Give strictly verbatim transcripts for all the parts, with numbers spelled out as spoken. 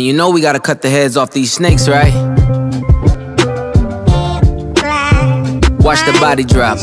And you know we gotta cut the heads off these snakes, right? Watch the body drop.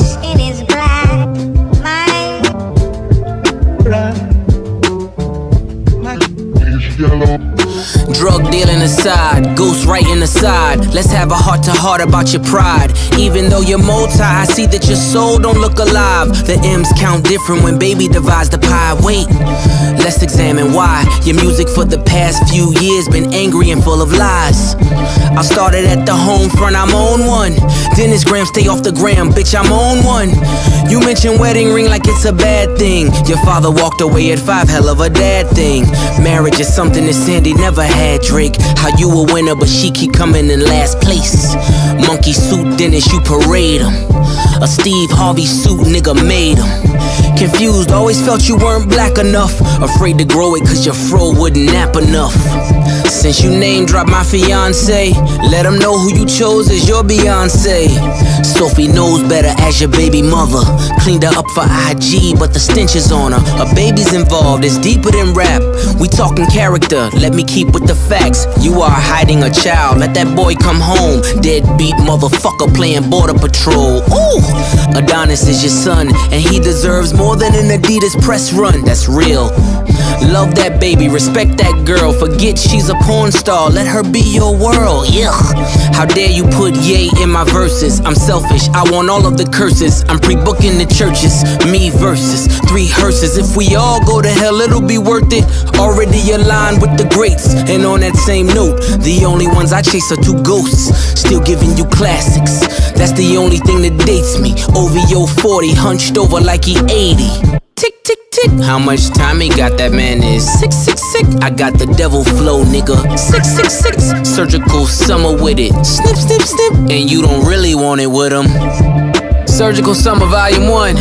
Drug dealing aside, ghost writing aside, let's have a heart-to-heart about your pride. Even though you're multi, I see that your soul don't look alive. The M's count different when baby divides the pie. Wait, let's examine why your music for the past few years been angry and full of lies. I started at the home front, I'm on one. Dennis Graham, stay off the gram, bitch, I'm on one. You mentioned wedding ring like it's a bad thing. Your father walked away at five, hell of a dad thing. Marriage is something that Sandy never had. Drake, how you a winner but she keep coming in last place. Monkey suit Dennis, you parade him. A Steve Harvey suit nigga made him. Confused, always felt you weren't black enough. Afraid to grow it cause your fro wouldn't nap enough. Since you name dropped my fiance, let them know who you chose as your Beyonce. Sophie knows better as your baby mother. Cleaned her up for I G, but the stench is on her. A baby's involved, it's deeper than rap. We talking character, let me keep with the facts. You are hiding a child, let that boy come home. Deadbeat motherfucker playing border patrol. Ooh, Adonis is your son, and he deserves more than an Adidas press run. That's real. Love that baby, respect that girl. Forget she's a porn star, let her be your world. Yeah. How dare you put yay in my verses? I'm selfish, I want all of the curses. I'm pre-booking the churches, me versus three hearses. If we all go to hell, it'll be worth it. Already aligned with the greats. And on that same note, the only ones I chase are two ghosts, still giving you classics. That's the only thing that dates me. O V O forty, hunched over like he eighty. Tick, tick, tick. How much time he got, that man is six, six, six. I got the devil flow, nigga. Six, six, six. Surgical summer with it. Snip, snip, snip. And you don't really want it with him. Surgical Summer Volume one.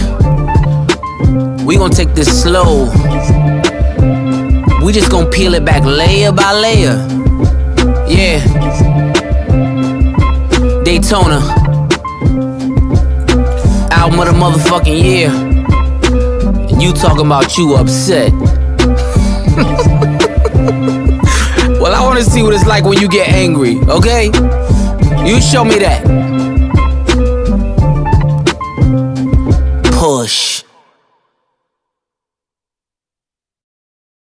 We gon' take this slow. We just gon' peel it back layer by layer. Yeah. Daytona. Album of the motherfucking year. You talking about you upset. Well, I wanna see what it's like when you get angry, okay? You show me that. Push.